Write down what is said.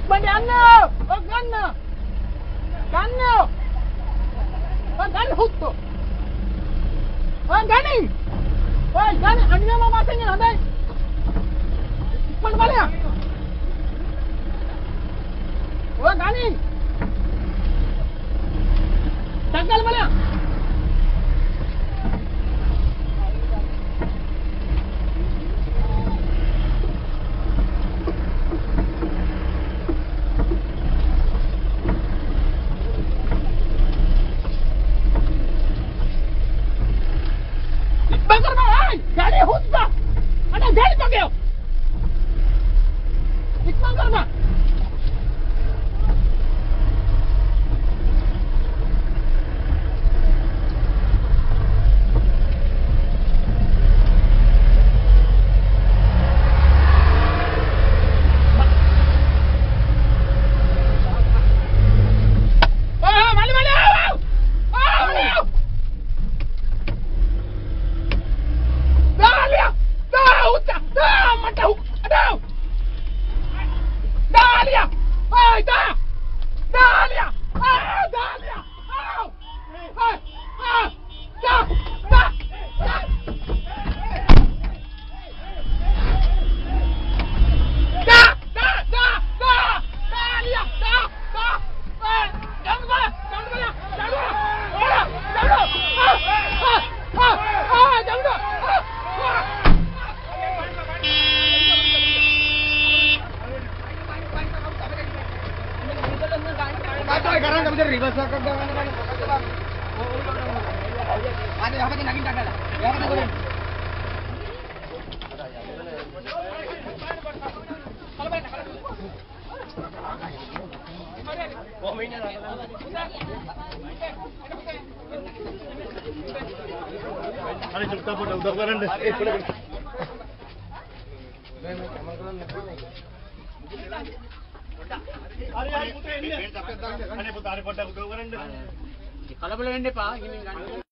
ඉක්මනට යන්න. ඔය ගන්න. ගන්න. ඔය ගන්න හුත්තෝ. ඔය ගන්න. ඔය ගන්න අනිවාර්යම මාතෙන් හොඳයි. ඉක්මනට බලන්න. ඔය ගන්න. තංගල් බලන්න. गाड़ी हुद्दा अरे गाड़ी पकड़ो इतना करना अरे चुपचाप फोटो उधर करंडे ए पुढे अरे पुता अरे फोटो उधर करंडे कलबल वेंडे पा